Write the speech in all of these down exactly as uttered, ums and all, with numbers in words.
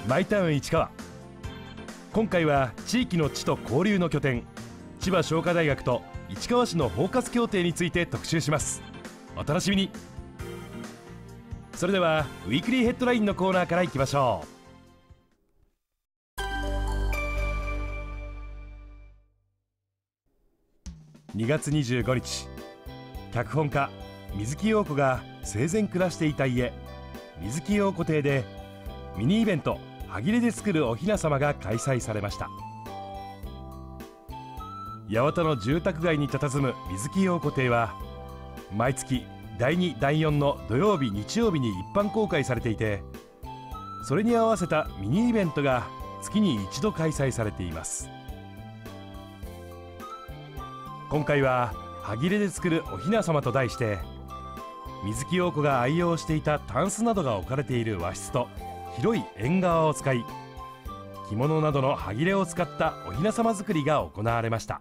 マイタウン市川。今回は地域の地と交流の拠点、千葉商科大学と市川市の包括協定について特集します。お楽しみに。それではウィークリーヘッドラインのコーナーからいきましょう。にがつにじゅうごにち、脚本家水木陽子が生前暮らしていた家、水木陽子邸でミニイベントはぎれで作るお雛様が開催されました。八幡の住宅街に佇む水木陽子邸は毎月だいにだいよんの土曜日日曜日に一般公開されていて、それに合わせたミニイベントが月に一度開催されています。今回ははぎれで作るお雛様と題して、水木陽子が愛用していたタンスなどが置かれている和室と広い縁側を使い、着物などのはぎれを使ったお雛様作りが行われました。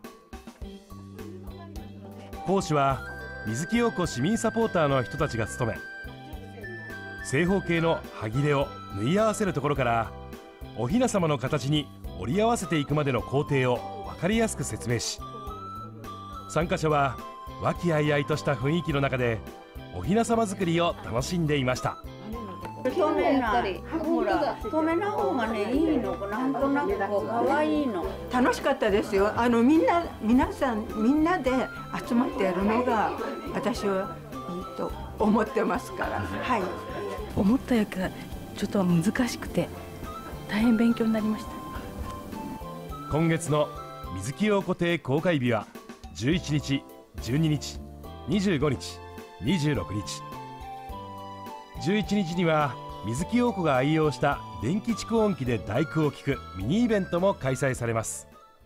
講師は水木陽子市民サポーターの人たちが務め、正方形のはぎれを縫い合わせるところからお雛様の形に折り合わせていくまでの工程を分かりやすく説明し、参加者は和気あいあいとした雰囲気の中でお雛様作りを楽しんでいました。 透明な、ほら、透明な方がね、いいの、なんとなくこう可愛いの。 楽しかったですよ。あのみんな、皆さん、みんなで集まってやるのが、私はいいと思ってますから。はい。 思ったよりか、ちょっと難しくて、大変勉強になりました。 今月の水木陽子邸公開日は、じゅういちにち、じゅうににち、にじゅうごにち、にじゅうろくにち。じゅういちにちには水木陽子が愛用した電気蓄音機で第九を聞くミニイベントも開催されます。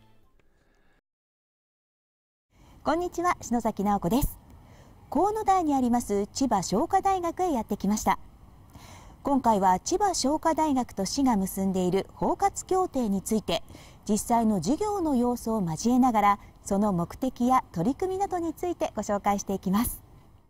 こんにちは、篠崎直子です。河野台にあります千葉商科大学へやってきました。今回は千葉商科大学と市が結んでいる包括協定について、実際の授業の様子を交えながら、その目的や取り組みなどについてご紹介していきます。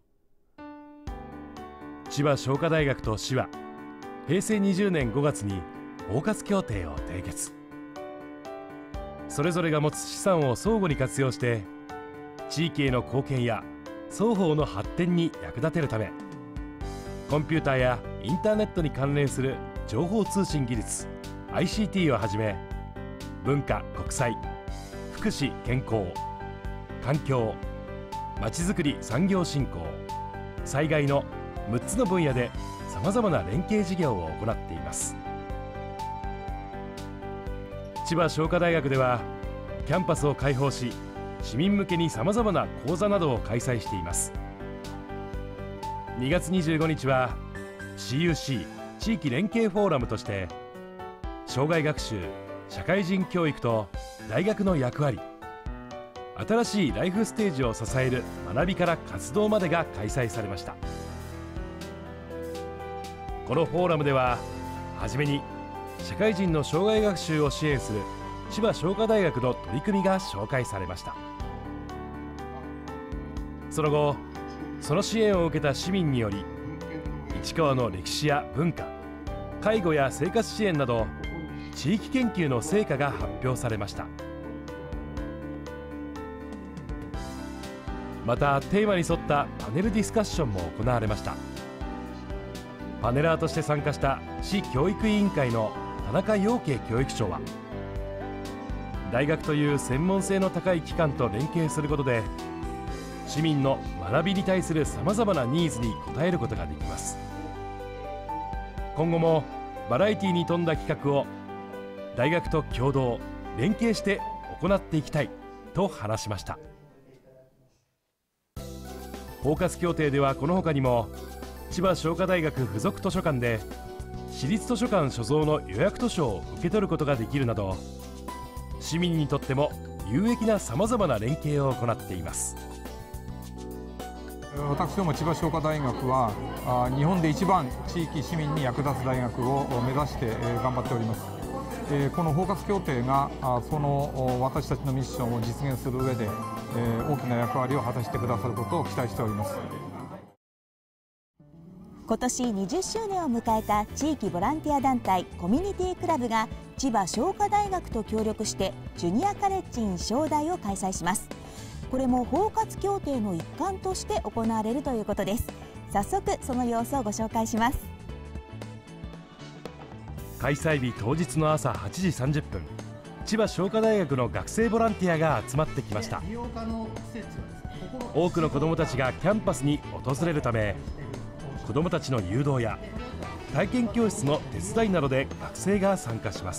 千葉商科大学と市はへいせいにじゅうねんごがつに包括協定を締結。それぞれが持つ資産を相互に活用して地域への貢献や双方の発展に役立てるため、コンピューターやインターネットに関連する情報通信技術 アイシーティー をはじめ、文化・国際、福祉・健康、環境、まちづくり・産業振興、災害のむっつの分野でさまざまな連携事業を行っています。千葉商科大学ではキャンパスを開放し、市民向けにさまざまな講座などを開催しています。にがつにじゅうごにちは シーユーシー 地域連携フォーラムとして、障害学習、社会人教育と大学の役割、新しいライフステージを支える学びから活動までが開催されました。このフォーラムでは、はじめに社会人の障害学習を支援する千葉商科大学の取り組みが紹介されました。その後、その支援を受けた市民により、市川の歴史や文化、介護や生活支援など地域研究の成果が発表されました。またテーマに沿ったパネルディスカッションも行われました。パネラーとして参加した市教育委員会の田中陽慶教育長は、大学という専門性の高い機関と連携することで、市民の学びに対するさまざまなニーズに応えることができます。今後もバラエティに富んだ企画を大学と共同連携して行っていきたいと話しました。包括協定ではこの他にも、千葉商科大学附属図書館で私立図書館所蔵の予約図書を受け取ることができるなど、市民にとっても有益なさまざまな連携を行っています。 私ども千葉商科大学は日本で一番地域市民に役立つ大学を目指して頑張っております。この包括協定がその私たちのミッションを実現する上で大きな役割を果たしてくださることを期待しております。 今年にじゅっしゅうねんを迎えた地域ボランティア団体コミュニティクラブが千葉商科大学と協力してジュニアカレッジ in 商大を開催します。これも包括協定の一環として行われるということです。早速その様子をご紹介します。 開催日当日の朝はちじさんじゅっぷん、千葉商科大学の学生ボランティアが集まってきました。多くの子どもたちがキャンパスに訪れるため、子どもたちの誘導や体験教室の手伝いなどで学生が参加します。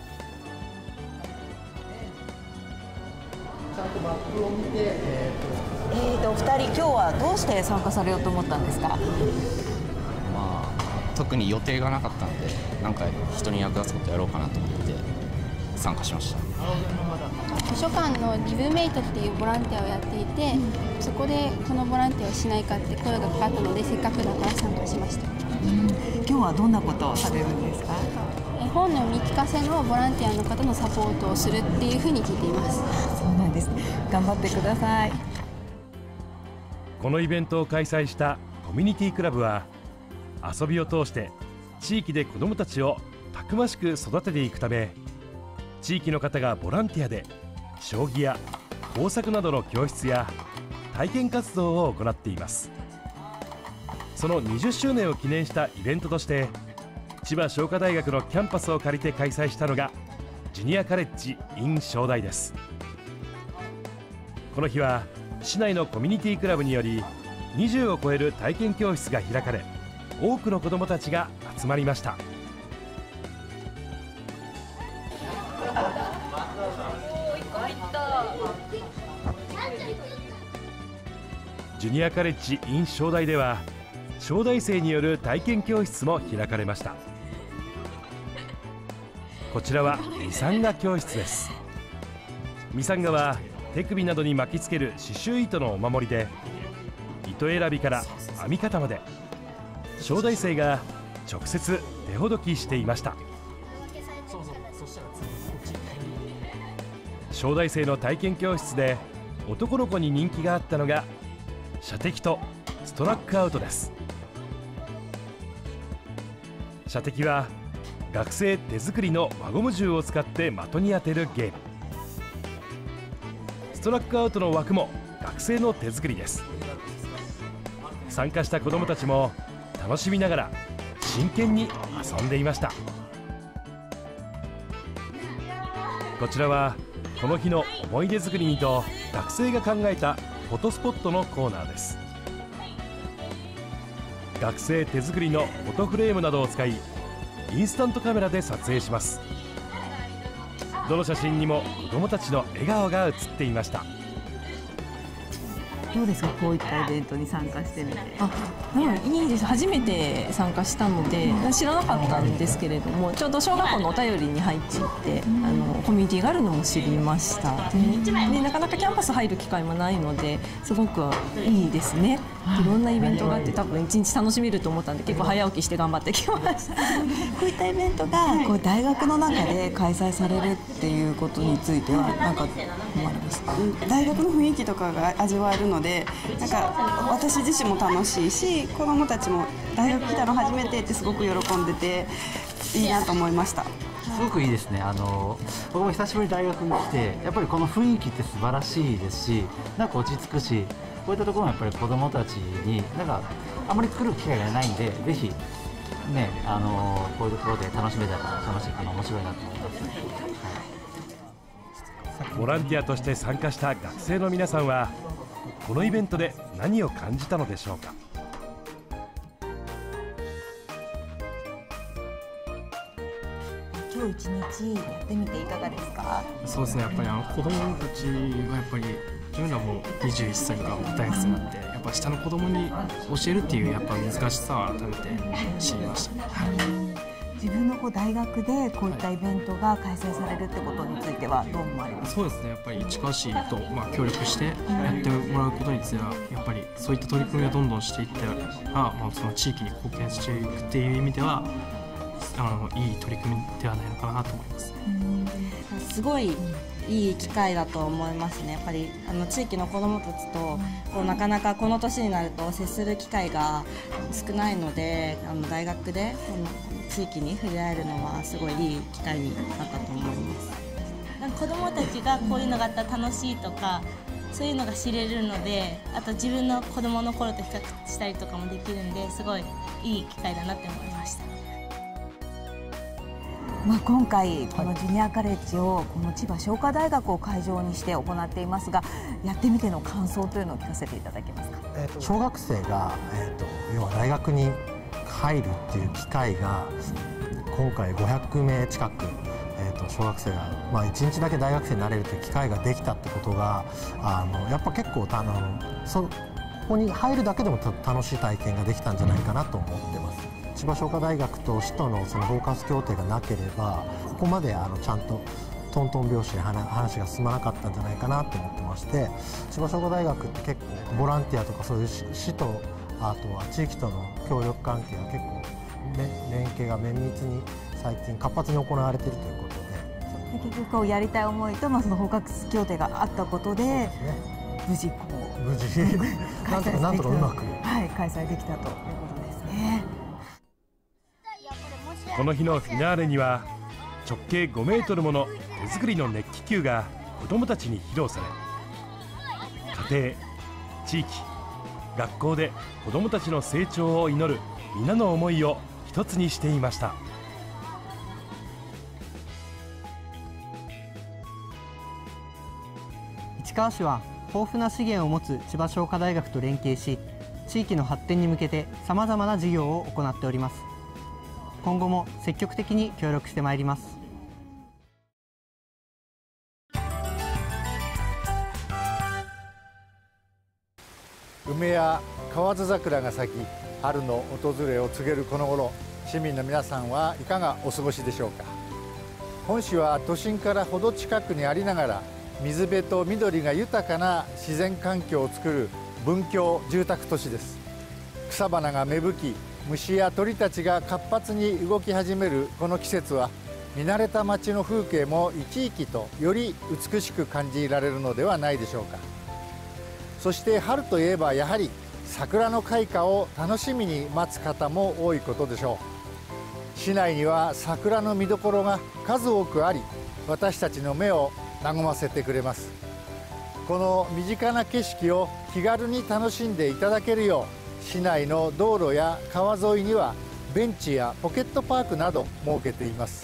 えーとお二人、今日はどうして参加されようと思ったんですか？ まあ、特に予定がなかったので、なんか人に役立つことやろうかなと思って参加しました。 図書館のギブメイトっていうボランティアをやっていて、そこでこのボランティアをしないかって声がかかったので、せっかくだから参加しました。 うん、今日はどんなことをされるんですか？ 絵本の読み聞かせのボランティアの方のサポートをするっていうふうに聞いています。 そうなんですね。頑張ってください。 このイベントを開催したコミュニティクラブは、遊びを通して地域で子どもたちをたくましく育てていくため、地域の方がボランティアで将棋や工作などの教室や体験活動を行っています。そのにじゅっしゅうねんを記念したイベントとして、千葉商科大学のキャンパスを借りて開催したのがジュニアカレッジ in 商大です。この日は市内のコミュニティクラブによりにじゅうを超える体験教室が開かれ、多くの子どもたちが集まりました。ジュニアカレッジ in 商大では、小大生による体験教室も開かれました。こちらはミサンガ教室です。ミサンガは手首などに巻きつける刺繍糸のお守りで、糸選びから編み方まで小大生が直接手ほどきしていました。小大生の体験教室で男の子に人気があったのが射的とストラックアウトです。射的は学生手作りの輪ゴム銃を使って的に当てるゲーム。ストラックアウトの枠も学生の手作りです。参加した子どもたちも楽しみながら真剣に遊んでいました。こちらはこの日の思い出作りにと学生が考えたフォトスポットのコーナーです。学生手作りのフォトフレームなどを使い、インスタントカメラで撮影します。どの写真にも子どもたちの笑顔が写っていました。 どうですか、こういったイベントに参加してみて。あ、うん、いいです。初めて参加したので知らなかったんですけれども、ちょうど小学校のお便りに入っていって、あのコミュニティがあるのも知りました。で、でなかなかキャンパス入る機会もないので、すごくいいですね。いろんなイベントがあって、多分一日楽しめると思ったんで、結構早起きして頑張ってきました。 こういったイベントがこう大学の中で開催されるっていうことについては何か思われますか？ 大学の雰囲気とかが味わえるので、なんか私自身も楽しいし、子どもたちも大学来たの初めてってすごく喜んでていいなと思いました。 すごくいいですね。あの僕も久しぶりに大学に来て、やっぱりこの雰囲気って素晴らしいですし、なんか落ち着くし、こういったところもやっぱり子どもたちになんかあまり作る機会がないんで、ぜひね、あのこういうところで楽しめたら楽しいかな、面白いなと思います。 ボランティアとして参加した学生の皆さんは、このイベントで何を感じたのでしょうか。 今日一日やってみていかがですか？ そうですね、やっぱりあの子どもたちがやっぱり自分らもにじゅういっさいとか大学生になって、やっぱ下の子どもに教えるっていうやっぱ難しさを改めて知りましたね。はい、 自分のこう大学でこういったイベントが開催されるってことについてはどう思われますか？ そうですね、やっぱり市川市とまあ協力してやってもらうことについては、やっぱりそういった取り組みをどんどんしていったら、まあ、その地域に貢献していくっていう意味では、あのいい取り組みでははないのかなと思います。 すごいいい機会だと思いますね。やっぱりあの地域の子どもたちとこうなかなかこの年になると接する機会が少ないので、あの大学でこの地域に触れ合えるのはすごいいい機会になったと思います。 子どもたちがこういうのがあったら楽しいとか、そういうのが知れるので、あと自分の子どもの頃と比較したりとかもできるんで、すごいいい機会だなって思いました。 まあ、今回このジュニアカレッジをこの千葉商科大学を会場にして行っていますが、やってみての感想というのを聞かせていただけますか。 えー、と小学生が、えー、と要は大学に入るっていう機会が今回ごひゃくめい近く、えー、と小学生が、まあ、いちにちだけ大学生になれるという機会ができたってことが、あのやっぱ結構あのそここに入るだけでも楽しい体験ができたんじゃないかなと思ってます。千葉商科大学と市とのその包括協定がなければ、ここまであのちゃんとトントン拍子で話が進まなかったんじゃないかなと思ってまして、千葉商科大学って結構ボランティアとかそういう市とあとは地域との協力関係が結構連携が綿密に最近活発に行われているということで、 結局やりたい思いと、まあ、その包括協定があったことで、ね、無事こう無事なんとかなんとかうまく、 はい、開催できたということですね。 この日のフィナーレには直径ごメートルもの手作りの熱気球が子どもたちに披露され、家庭、地域、学校で子どもたちの成長を祈る皆の思いを一つにしていました。 市川市は豊富な資源を持つ千葉商科大学と連携し、地域の発展に向けてさまざまな事業を行っております。今後も積極的に協力してまいります。 梅や河津桜が咲き、春の訪れを告げるこの頃、市民の皆さんはいかがお過ごしでしょうか。本市は都心からほど近くにありながら、水辺と緑が豊かな自然環境を作る文教住宅都市です。草花が芽吹き、虫や鳥たちが活発に動き始めるこの季節は、見慣れた街の風景も生き生きとより美しく感じられるのではないでしょうか。そして春といえばやはり桜の開花を楽しみに待つ方も多いことでしょう。市内には桜の見どころが数多くあり、私たちの目を和ませてくれます。この身近な景色を気軽に楽しんでいただけるよう、市内の道路や川沿いにはベンチやポケットパークなど設けています。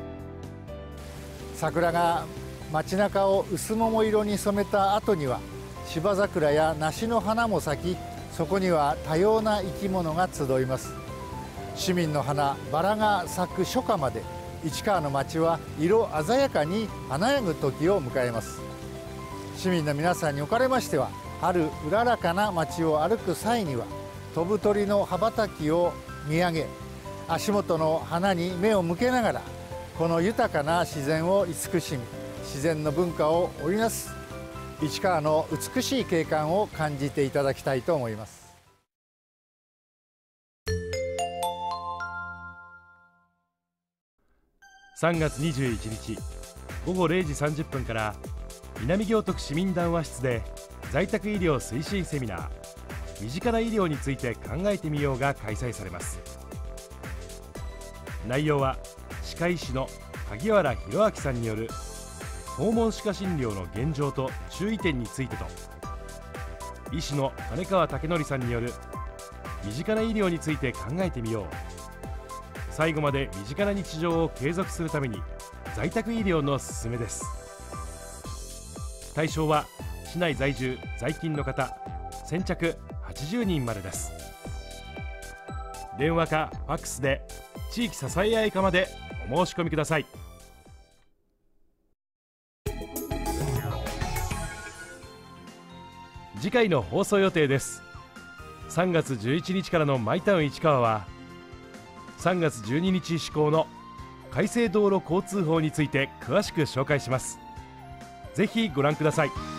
桜が街中を薄桃色に染めた後には芝桜や梨の花も咲き、そこには多様な生き物が集います。市民の花バラが咲く初夏まで、市川の街は色鮮やかに華やぐ時を迎えます。市民の皆さんにおかれましては、春うららかな街を歩く際には飛ぶ鳥の羽ばたきを見上げ、足元の花に目を向けながら、この豊かな自然を慈しみ、自然の文化を織りなす市川の美しい景観を感じていただきたいと思います。 さんがつにじゅういちにちごごれいじさんじゅっぷんから南行徳市民談話室で在宅医療推進セミナー、身近な医療について考えてみようが開催されます。内容は歯科医師の萩原博明さんによる訪問歯科診療の現状と注意点についてと、医師の金川武則さんによる身近な医療について考えてみよう、最後まで身近な日常を継続するために在宅医療の勧めです。対象は市内在住在勤の方先着はちじゅうにんまでです。電話かファックスで地域支え合い課までお申し込みください。次回の放送予定です。さんがつじゅういちにちからのマイタウン市川は、さんがつじゅうににち施行の改正道路交通法について詳しく紹介します。ぜひご覧ください。